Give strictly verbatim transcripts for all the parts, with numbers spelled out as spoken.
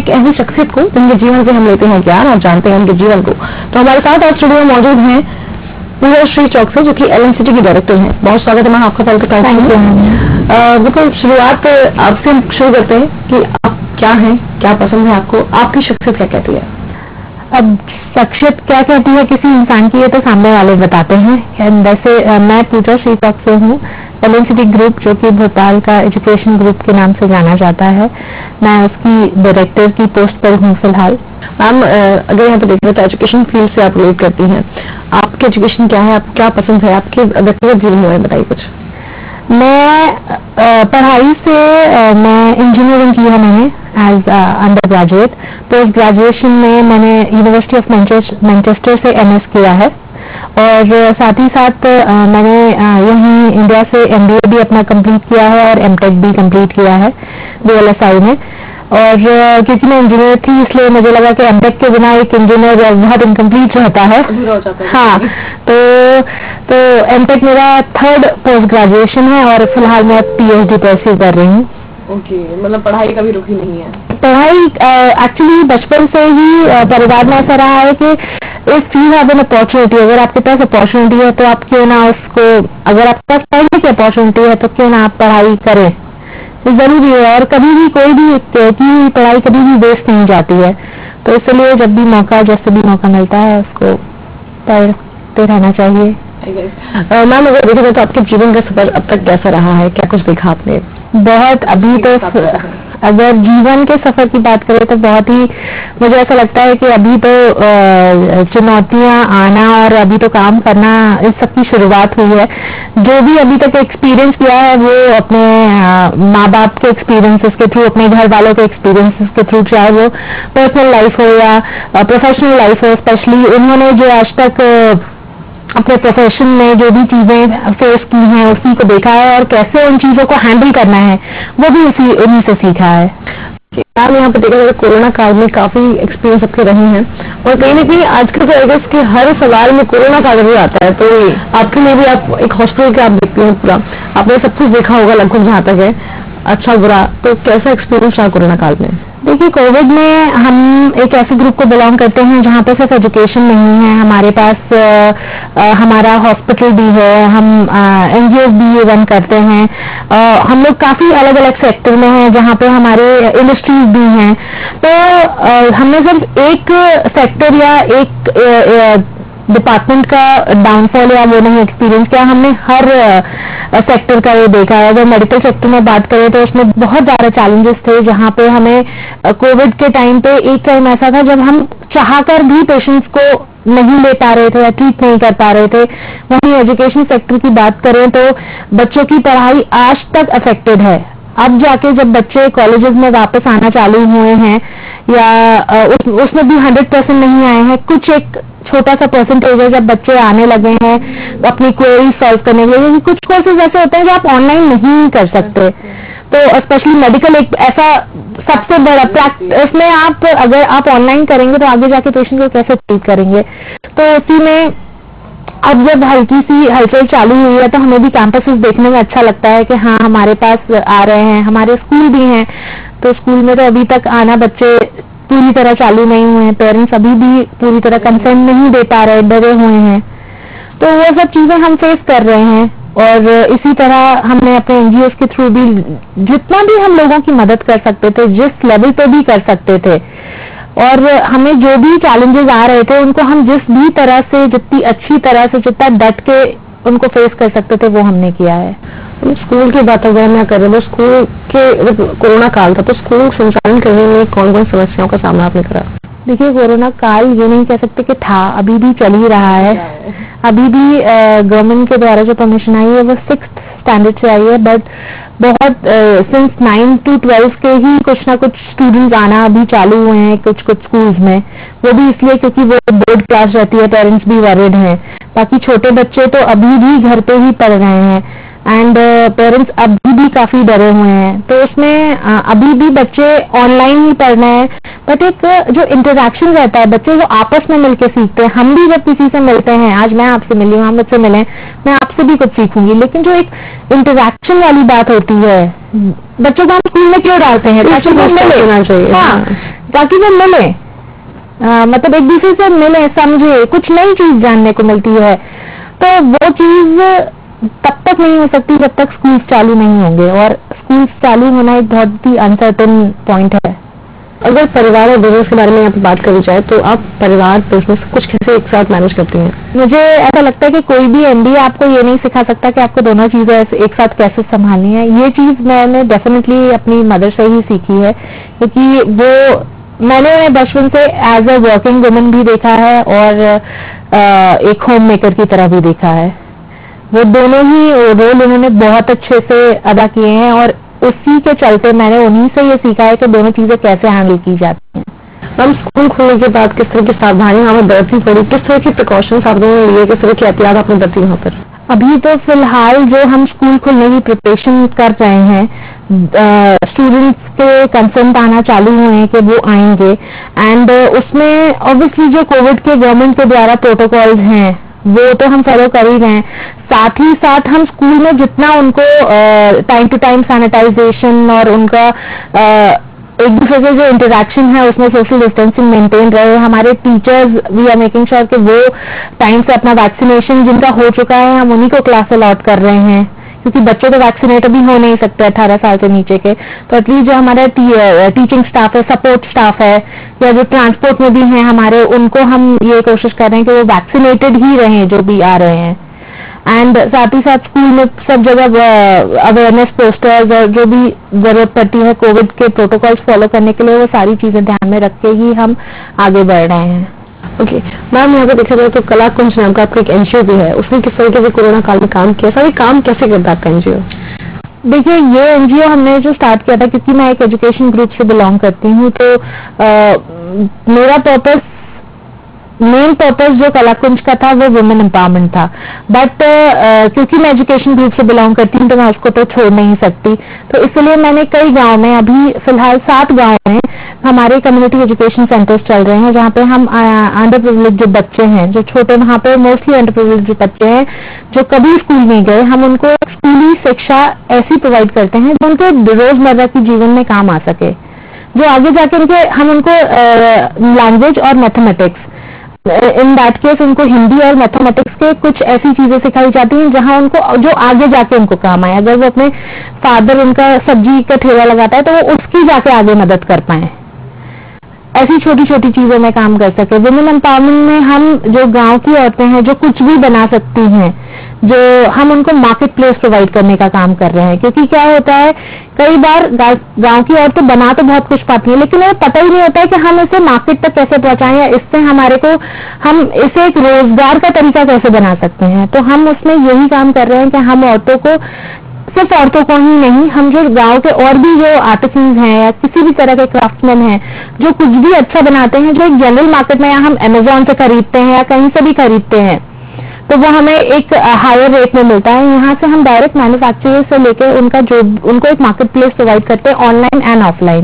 एक ऐसी शख्सियत को जिनके जीवन से हम लेते हैं ज्ञान और जानते हैं उनके जीवन को। तो हमारे साथ आज स्टूडियो में मौजूद हैं पूजा श्री चौक से, जो कि एल एन सी टी की डायरेक्टर हैं। बहुत स्वागत है मैम आपका पहले तो कहते बिल्कुल शुरुआत आपसे हम शुरू करते हैं कि आप क्या हैं, क्या पसंद है आपको, आपकी शख्सियत क्या कहती है? अब शख्सियत क्या कहती है किसी इंसान की, ये तो सामने वाले बताते हैं। वैसे मैं पूजा श्री चौक से हूँ। L N C T group, जो कि भोपाल का एजुकेशन ग्रुप के नाम से जाना जाता है, मैं उसकी डायरेक्टर की पोस्ट पर हूँ फिलहाल। मैम अगर यहाँ पे देख रहे तो एजुकेशन फील्ड से आप रिलेट करती हैं, आपकी एजुकेशन क्या है, आपको क्या पसंद है, आपके व्यक्तिगत जीवन में बताइए कुछ। मैं पढ़ाई से मैं इंजीनियरिंग की है मैंने as under graduate. Post graduation में मैंने यूनिवर्सिटी ऑफ मैनचेस्टर से एम एस किया है, और साथ ही साथ मैंने यहीं इंडिया से एम बी ए भी अपना कंप्लीट किया है और एम टेक भी कंप्लीट किया है वी एल एस आई में। और क्योंकि मैं इंजीनियर थी इसलिए मुझे लगा कि एम टेक के बिना एक इंजीनियर बहुत इनकम्प्लीट रहता है। हाँ, तो तो एम टेक मेरा थर्ड पोस्ट ग्रेजुएशन है और फिलहाल मैं पी एच डी परस्यू कर रही हूँ। ओके okay, मतलब पढ़ाई कभी रुकी नहीं है? पढ़ाई एक्चुअली बचपन से ही परिवार में ऐसा रहा है कि if you have an opportunity, अगर आपके पास अपॉर्चुनिटी है तो आप क्यों ना उसको, अगर आपके पास पढ़ने की अपॉर्चुनिटी है तो क्यों ना आप पढ़ाई करें, तो जरूरी है। और कभी भी कोई भी की पढ़ाई कभी भी वेस्ट नहीं जाती है, तो इसलिए जब भी मौका, जैसे भी मौका मिलता है उसको पढ़ते रहना चाहिए। मैम अगर देखा जाए तो आपके जीवन का सफर अब तक कैसा रहा है, क्या कुछ देखा आपने? बहुत, अभी तो अगर जीवन के सफर की बात करें तो बहुत ही मुझे ऐसा लगता है कि अभी तो चुनौतियां आना और अभी तो काम करना, इस सब की शुरुआत हुई है। जो भी अभी तक एक्सपीरियंस किया है वो अपने माँ बाप के एक्सपीरियंसेस के थ्रू, अपने घर वालों के एक्सपीरियंसेस के थ्रू, चाहे वो पर्सनल लाइफ हो या प्रोफेशनल लाइफ हो, स्पेशली उन्होंने जो आज तक अपने प्रोफेशन में जो भी चीजें फेस की हैं उसी को देखा है, और कैसे उन चीजों को हैंडल करना है वो भी उसी उन्हीं से सीखा है। मैम यहाँ पे देखा जाए कोरोना काल में काफी एक्सपीरियंस आपके रहे हैं, और कहीं ना कहीं आजकल तो आई के हर सवाल में कोरोना काल भी आता है, तो आपके लिए भी आप एक हॉस्पिटल के आप देखते हैं पूरा, आपने सब कुछ देखा होगा लगभग जहाँ तक है, अच्छा बुरा, तो कैसा एक्सपीरियंस रहा कोरोना काल में? देखिए, कोविड में हम एक ऐसे ग्रुप को बिलोंग करते हैं जहाँ पे सिर्फ एजुकेशन नहीं है, हमारे पास आ, आ, हमारा हॉस्पिटल भी है, हम एन जी ओ भी रन करते हैं, आ, हम लोग काफी अलग अलग सेक्टर में हैं जहाँ पे हमारे इंडस्ट्रीज भी हैं। तो आ, हमने सिर्फ एक सेक्टर या एक आ, आ, डिपार्टमेंट का डाउनफॉल या वो नहीं एक्सपीरियंस किया, हमने हर सेक्टर का ये देखा है। अगर मेडिकल सेक्टर में बात करें तो उसमें बहुत ज्यादा चैलेंजेस थे, जहाँ पे हमें कोविड के टाइम पे एक टाइम ऐसा था जब हम चाहकर भी पेशेंट्स को नहीं ले पा रहे थे या ट्रीट नहीं कर पा रहे थे। वहीं एजुकेशन सेक्टर की बात करें तो बच्चों की पढ़ाई आज तक अफेक्टेड है। अब जाके जब बच्चे कॉलेजेस में वापस आना चालू हुए हैं या उस, उसमें भी हंड्रेड परसेंट नहीं आए हैं, कुछ एक छोटा सा परसेंटेज है जब बच्चे आने लगे हैं अपनी क्वेरी सॉल्व करने के लिए। कुछ कोर्सेज ऐसे होते हैं जो आप ऑनलाइन नहीं कर सकते, तो स्पेशली मेडिकल एक ऐसा सबसे बड़ा इसमें आप अगर आप ऑनलाइन करेंगे तो आगे जाके पेशेंट को कैसे ट्रीट करेंगे। तो उसी में अब जब हल्की सी हलचल चालू हुई है तो हमें भी कैंपसेस देखने में अच्छा लगता है कि हाँ हमारे पास आ रहे हैं, हमारे स्कूल भी हैं। तो स्कूल में तो अभी तक आना बच्चे पूरी तरह चालू नहीं हुए हैं, पेरेंट्स अभी भी पूरी तरह कंसेंट नहीं दे पा रहे, डरे हुए हैं। तो वो सब चीजें हम फेस कर रहे हैं, और इसी तरह हमने अपने एन जी ओज़ के थ्रू भी जितना भी हम लोगों की मदद कर सकते थे, जिस लेवल पे भी कर सकते थे, और हमें जो भी चैलेंजेस आ रहे थे उनको हम जिस भी तरह से, जितनी अच्छी तरह से, जितना डट के उनको फेस कर सकते थे वो हमने किया है। स्कूल की बात अगर मैं कर रही हूँ, स्कूल के कोरोना काल था तो स्कूल संचालन करने में कौन कौन समस्याओं का सामना आपने करा? देखिए, कोरोना काल ये नहीं कह सकते कि था, अभी भी चल ही रहा है। अभी भी गवर्नमेंट के द्वारा जो परमिशन आई है वो सिक्स स्टैंडर्ड से आई है, बट बहुत सिंस नाइन टू ट्वेल्व के ही कुछ ना कुछ स्टूडेंट्स आना अभी चालू हुए हैं कुछ कुछ स्कूल्स में। वो भी इसलिए क्योंकि वो बोर्ड क्लास रहती है, पेरेंट्स भी वरीड हैं। बाकी छोटे बच्चे तो अभी भी घर पे ही पढ़ रहे हैं, एंड पेरेंट्स अभी भी काफी डरे हुए हैं। तो उसमें uh, अभी भी बच्चे ऑनलाइन ही पढ़ रहे हैं, बट एक uh, जो इंटरेक्शन रहता है, बच्चे जो आपस में मिलकर सीखते हैं। हम भी जब किसी से मिलते हैं, आज मैं आपसे मिली हूँ, हम मुझसे मिले, मैं आपसे भी कुछ सीखूंगी, लेकिन जो एक इंटरेक्शन वाली बात होती है, बच्चों को हम स्कूल में क्यों डालते हैं? ताकि वो मिले। हाँ, ताकि वो मिले, आ, मतलब एक दूसरे से मिले, समझे, कुछ नई चीज जानने को मिलती है। तो वो चीज तब तक नहीं हो सकती जब तक स्कूल चालू नहीं होंगे, और स्कूल चालू होना एक बहुत ही अनसर्टेन पॉइंट है। अगर परिवार और बिजनेस के बारे में आप बात करी जाए तो आप परिवार बिजनेस कुछ कैसे एक साथ मैनेज करती हैं? मुझे ऐसा लगता है कि कोई भी एमबीए आपको ये नहीं सिखा सकता कि आपको दोनों चीजें एक साथ कैसे संभालनी है। ये चीज मैंने डेफिनेटली अपनी मदर से ही सीखी है, क्योंकि वो मैंने बचपन से एज अ वर्किंग वुमन भी देखा है और एक होम मेकर की तरह भी देखा है। वो दोनों ही रोल उन्होंने बहुत अच्छे से अदा किए हैं, और उसी के चलते मैंने उन्हीं से ये सीखा है कि दोनों चीजें कैसे हैंडल की जाती हैं। मैम, स्कूल खुलने के बाद किस तरह की सावधानियां हमें बरतनी पड़ी, किस तरह की प्रिकॉशंस आप लोगों ने लिए, किस तरह की एहतियात आपने बरती वहाँ पर? अभी तो फिलहाल जो हम स्कूल खुलने की प्रिपरेशन कर रहे हैं, स्टूडेंट्स के कंसेंट आना चालू हुए हैं कि वो आएंगे, एंड उसमें ऑब्वियसली जो कोविड के गवर्नमेंट के द्वारा प्रोटोकॉल्स हैं वो तो हम फॉलो कर ही रहे हैं। साथ ही साथ हम स्कूल में जितना उनको टाइम टू टाइम सैनिटाइजेशन और उनका आ, एक दूसरे से जो इंटरेक्शन है उसमें सोशल डिस्टेंसिंग मेंटेन रहे। हमारे teachers we are making sure कि वो टाइम से अपना वैक्सीनेशन जिनका हो चुका है हम उन्हीं को क्लास अलॉट कर रहे हैं, क्योंकि बच्चे तो वैक्सीनेट भी हो नहीं सकते अठारह साल से नीचे के। तो एटलीस्ट जो हमारा टी, टीचिंग स्टाफ है, सपोर्ट स्टाफ है, या जो ट्रांसपोर्ट में भी हैं हमारे, उनको हम ये कोशिश कर रहे हैं कि वो वैक्सीनेटेड ही रहें जो भी आ रहे हैं। एंड साथ ही साथ स्कूल में सब जगह अवेयरनेस पोस्टर्स और जो भी जरूरत पड़ती है कोविड के प्रोटोकॉल्स फॉलो करने के लिए, वो सारी चीजें ध्यान में रख के ही हम आगे बढ़ रहे हैं। ओके मैम, यहाँ पे देखा जाए तो कला कुंज नाम का आपका एक एनजीओ भी है, उसने किस तरीके से कोरोना काल में काम किया, सारे काम कैसे करता है आपका एनजीओ? देखिए, ये एनजीओ हमने जो स्टार्ट किया था, क्योंकि मैं एक एजुकेशन ग्रुप से बिलोंग करती हूँ, तो आ, मेरा पर्पस मेन पर्पस जो कलाकुंज का था वो वुमेन एम्पावरमेंट था। बट uh, क्योंकि मैं एजुकेशन ग्रुप से बिलोंग करती हूँ तो मैं उसको तो छोड़ नहीं सकती, तो इसलिए मैंने कई गांव में, अभी फिलहाल सात गांव में हमारे कम्युनिटी एजुकेशन सेंटर्स चल रहे हैं, जहाँ पे हम अंडर प्रिविलेज जो बच्चे हैं, जो छोटे, वहाँ पे मोस्टली अंडर प्रिविलेज जो बच्चे हैं जो कभी स्कूल नहीं गए, हम उनको स्कूली शिक्षा ऐसी प्रोवाइड करते हैं जो उनके रोजमर्रा के जीवन में काम आ सके, जो आगे जाके उनके हम उनको लैंग्वेज और मैथमेटिक्स, इन दैट केस उनको हिंदी और मैथमेटिक्स के कुछ ऐसी चीजें सिखाई जाती हैं जहां उनको जो आगे जाके उनको काम आए। अगर वो अपने फादर उनका सब्जी का ठेला लगाता है तो वो उसकी जाके आगे मदद कर पाए, ऐसी छोटी छोटी चीजों में काम कर सके। वुमेन एम्पावरमेंट में हम जो गांव की औरतें हैं जो कुछ भी बना सकती हैं, जो हम उनको मार्केट प्लेस प्रोवाइड करने का काम कर रहे हैं, क्योंकि क्या होता है कई बार गांव की औरतें बना तो बहुत कुछ पाती हैं लेकिन उन्हें पता ही नहीं होता है कि हम इसे मार्केट तक कैसे पहुंचाएं, या इससे हमारे को हम इसे एक रोजगार का तरीका कैसे बना सकते हैं। तो हम उसमें यही काम कर रहे हैं कि हम औरतों को, सिर्फ औरतों को ही नहीं, हम जो गांव के और भी जो आर्टिसंस हैं या किसी भी तरह के क्राफ्ट्समैन हैं जो कुछ भी अच्छा बनाते हैं, जो एक जनरल मार्केट में या हम अमेजोन से खरीदते हैं या कहीं से भी खरीदते हैं, तो वो हमें एक हायर रेट में मिलता है। यहाँ से हम डायरेक्ट मैन्युफैक्चरर से लेकर उनका जो उनको एक मार्केट प्लेस प्रोवाइड करते हैं, ऑनलाइन एंड ऑफलाइन।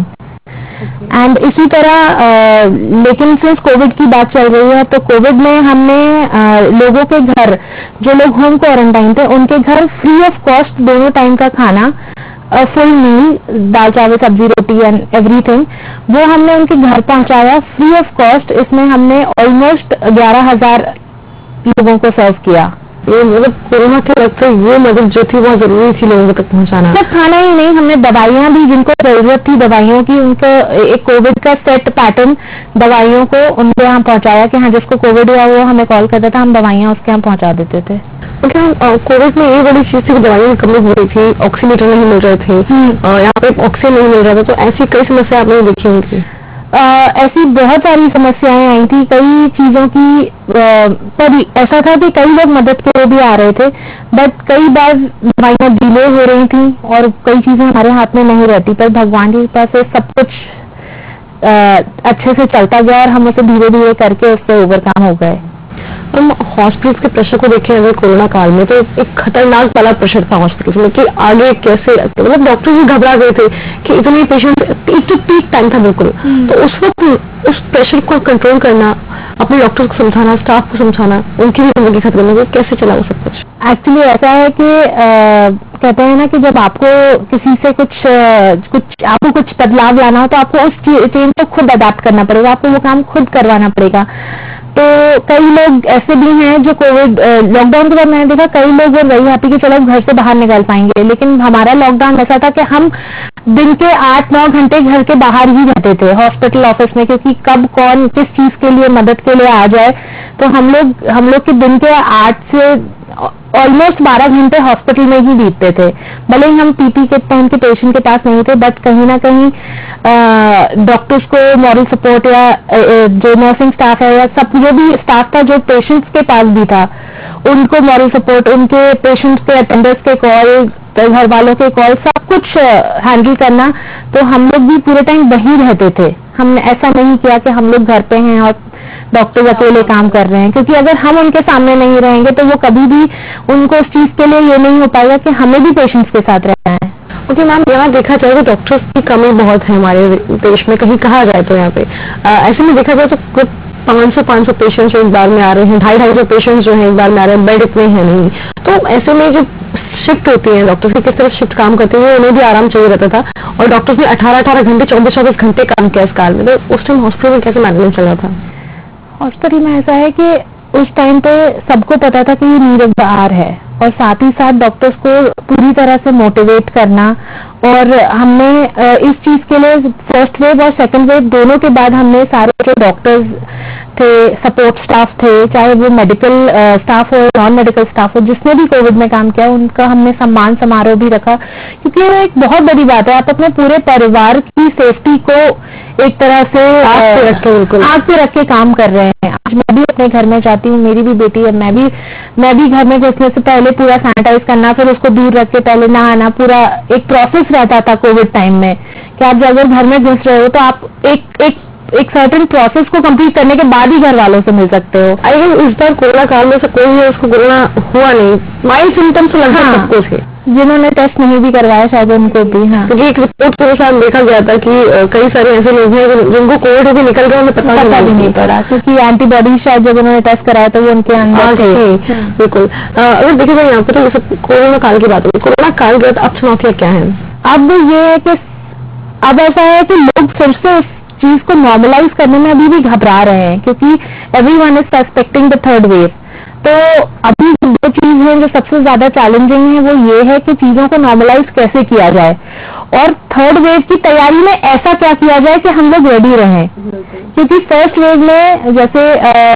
एंड इसी तरह आ, लेकिन सिंस कोविड की बात चल रही है तो कोविड में हमने आ, लोगों के घर, जो लोग होम क्वारंटाइन थे, उनके घर फ्री ऑफ कॉस्ट दोनों टाइम का खाना, फुल मील, दाल चावल सब्जी रोटी एंड एवरीथिंग, वो हमने उनके घर पहुंचाया फ्री ऑफ कॉस्ट। इसमें हमने ऑलमोस्ट ग्यारह हजार लोगों को सर्व किया। ये मतलब कोरोना के वक्त ये मदद जो थी बहुत जरूरी थी लोगों तक पहुंचाना। सिर्फ खाना ही नहीं, हमने दवाइयां भी, जिनको जरूरत थी दवाइयों की, उनको एक कोविड का सेट पैटर्न दवाइयों को उनके यहाँ पहुंचाया कि हाँ जिसको कोविड हुआ वो हमें कॉल करता था, हम दवाइयां उसके यहाँ पहुंचा देते थे। कोविड में ये बड़ी चीज थी, दवाइयों की कमी हो रही थी, ऑक्सीमीटर नहीं मिल रहे थे, यहाँ पे ऑक्सीजन नहीं मिल रहा था, तो ऐसी कई समस्या आपने देखी होंगी। Uh, ऐसी बहुत सारी समस्याएं आई थी, कई चीजों की uh, पर ऐसा था कि कई लोग मदद के लिए भी आ रहे थे, बट कई बार दवाइयां डिले हो रही थी और कई चीजें हमारे हाथ में नहीं रहती, पर भगवान की कृपा से सब कुछ uh, अच्छे से चलता गया और हम उसे धीरे धीरे करके उससे ओवरकम हो गए। हम हॉस्पिटल के प्रेशर को देखें अगर कोरोना काल में, तो एक खतरनाक वाला प्रेशर था हॉस्पिटल में कि आगे कैसे, मतलब डॉक्टर भी घबरा गए थे कि इतने पेशेंट, एक तो पीक टाइम था बिल्कुल, तो उस वक्त उस प्रेशर को कंट्रोल करना, अपने डॉक्टर को समझाना, स्टाफ को समझाना, उनकी भी जिंदगी खत्म होने में कैसे चला वो सब कुछ? एक्चुअली ऐसा है कि आ, कहते हैं ना कि जब आपको किसी से कुछ आ, कुछ आपको कुछ बदलाव लाना हो तो आपको उस चेंज को खुद अडाप्ट करना पड़ेगा, आपको वो काम खुद करवाना पड़ेगा। तो कई लोग ऐसे भी हैं जो कोविड लॉकडाउन के बाद मैंने देखा कई लोग वो वही हैप्पी कि चलो घर से बाहर निकल पाएंगे, लेकिन हमारा लॉकडाउन ऐसा था कि हम दिन के आठ नौ घंटे घर के बाहर ही रहते थे हॉस्पिटल ऑफिस में, क्योंकि कब कौन किस चीज के लिए मदद के लिए आ जाए। तो हम लोग हम लोग के दिन के आठ से ऑलमोस्ट बारह घंटे हॉस्पिटल में ही बीतते थे। भले ही हम पीपी के टाइम के पेशेंट के पास नहीं थे, बट कहीं ना कहीं डॉक्टर्स को मॉरल सपोर्ट या जो नर्सिंग स्टाफ है या सब जो भी स्टाफ था जो पेशेंट्स के पास भी था, उनको मॉरल सपोर्ट, उनके पेशेंट्स के अटेंडर्स के कॉल, घर वालों के कॉल, सब कुछ हैंडल करना। तो हम लोग भी पूरे टाइम वहीं रहते थे। हमने ऐसा नहीं किया कि हम लोग घर पे हैं और डॉक्टर अकेले काम कर रहे हैं, क्योंकि अगर हम उनके सामने नहीं रहेंगे तो वो कभी भी उनको उस चीज के लिए ये नहीं हो पाएगा कि हमें भी पेशेंट्स के साथ रहना है। ओके मैम, यहाँ देखा जाए तो डॉक्टर्स की कमी बहुत है हमारे देश में, कहीं कहा जाए तो यहाँ पे ऐसे में देखा जाए तो पाँच सौ पाँच सौ पेशेंट्स एक बार में आ रहे हैं, ढाई ढाई सौ पेशेंट्स जो है एक बार में आ रहे हैं, बेड इतने हैं नहीं। तो ऐसे में जो शिफ्ट होती है डॉक्टर्स की, किस तरह शिफ्ट काम करते हैं, उन्हें भी आराम चाहिए रहता था, और डॉक्टर्स ने अठारह अठारह घंटे चौबीस चौबीस घंटे काम किया इस काल में। तो उस टाइम हॉस्पिटल में कैसे मैनेजमेंट चल रहा था? हॉस्पिटल में ऐसा है कि उस टाइम पे सबको पता था कि ये नीड ऑफ द आवर है, और साथ ही साथ डॉक्टर्स को पूरी तरह से मोटिवेट करना। और हमने इस चीज के लिए फर्स्ट वेव और सेकंड वेव दोनों के बाद हमने सारे जो डॉक्टर्स थे, सपोर्ट स्टाफ थे, चाहे वो मेडिकल स्टाफ हो, नॉन मेडिकल स्टाफ हो, जिसने भी कोविड में काम किया, उनका हमने सम्मान समारोह भी रखा, क्योंकि वो एक बहुत बड़ी बात है। आप अपने पूरे परिवार की सेफ्टी को एक तरह से आग पे रख के बिल्कुल आग पे रख के काम कर रहे हैं। आज मैं भी अपने घर में जाती हूँ, मेरी भी बेटी है, मैं भी मैं भी घर में घुसने से पहले पूरा सैनिटाइज करना, फिर उसको दूर रख के पहले नहाना, पूरा एक प्रोसेस रहता था कोविड टाइम में कि आप अगर घर में घुस रहे हो तो आप एक एक एक सर्टेन प्रोसेस को कंप्लीट करने के बाद ही घर वालों से मिल सकते हो। आई थिंक इस बार कोरोना काल में से कोई है उसको कोरोना हुआ नहीं, माइल्ड सिम्टम्स तो लगभग सबको थे, जिन्होंने टेस्ट नहीं भी करवाया शायद उनको भी। हाँ, क्योंकि एक रिपोर्ट के साथ देखा गया था कि कई सारे ऐसे लोग हैं जिनको कोविड भी निकल गया, उन्हें पता भी नहीं पड़ा, क्योंकि एंटीबॉडी शायद जब उन्होंने टेस्ट कराया तो वो उनके अंदर थे। बिल्कुल। अगर देखिए जाए यहाँ पे तो कोरोना काल की बात हुई, कोरोना काल के बाद अब चुनौतियाँ क्या है? अब ये है कि अब ऐसा है कि लोग फिर से इस चीज को नॉर्मलाइज करने में अभी भी घबरा रहे हैं, क्योंकि everyone is suspecting the third wave. तो अभी दो चीज है जो सबसे ज्यादा चैलेंजिंग है, वो ये है कि चीजों को नॉर्मलाइज कैसे किया जाए, और थर्ड वेव की तैयारी में ऐसा क्या किया जाए कि हम लोग रेडी रहें। क्योंकि फर्स्ट वेव में जैसे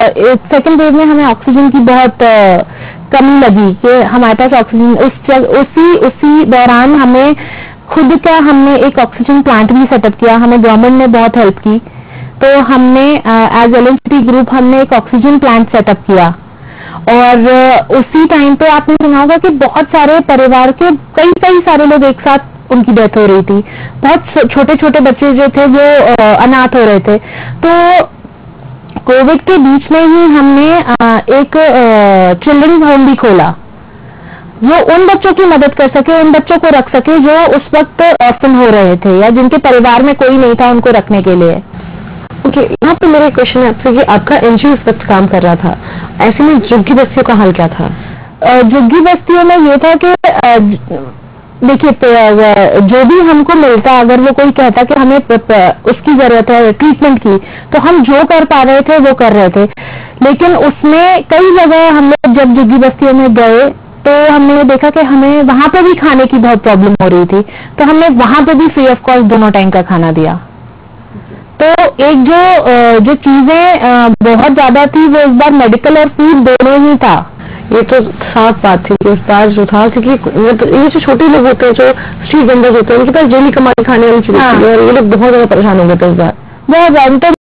सेकेंड वेव में हमें ऑक्सीजन की बहुत आ, कमी लगी कि हमारे पास ऑक्सीजन उस उसी उसी दौरान हमें खुद का हमने एक ऑक्सीजन प्लांट भी सेटअप किया, हमें गवर्नमेंट ने बहुत हेल्प की। तो हमने as L N C group हमने एक ऑक्सीजन प्लांट सेटअप किया, और uh, उसी टाइम पे आपने सुना होगा कि बहुत सारे परिवार के कई कई सारे लोग एक साथ उनकी डेथ हो रही थी, बहुत छोटे छोटे बच्चे जो थे वो uh, अनाथ हो रहे थे। तो कोविड के बीच में ही हमने uh, एक चिल्ड्रन होम भी खोला, जो उन बच्चों की मदद कर सके, उन बच्चों को रख सके जो उस वक्त ऑर्फन हो रहे थे या जिनके परिवार में कोई नहीं था उनको रखने के लिए। ओके okay, यहाँ पे मेरा क्वेश्चन है आपसे कि आपका एनजीओ इस वक्त काम कर रहा था, ऐसे में झुग्गी बस्तियों का हाल क्या था? झुग्गी बस्तियों में ये था कि देखिए जो भी हमको मिलता, अगर वो कोई कहता कि हमें उसकी जरूरत है ट्रीटमेंट की, तो हम जो कर पा रहे थे वो कर रहे थे। लेकिन उसमें कई जगह हम लोग जब झुग्गी बस्तियों में गए तो हमने देखा कि हमें वहां पे भी खाने की बहुत प्रॉब्लम हो रही थी, तो हमने वहां पे भी फ्री ऑफ कॉस्ट दोनों टाइम का खाना दिया। तो एक जो जो चीजें बहुत ज्यादा थी वो इस बार मेडिकल और फूड दोनों ही था। ये तो साफ बात थी कि इस बार जो था, क्योंकि ये जो छोटे लोग होते हैं, जो स्ट्रीट वेंडर्स होते हैं, उनके पास डेली कमाई खाने वाली चीज होती है, और ये लोग बहुत ज्यादा परेशान हो गए थे इस बार। बहुत ज्यादा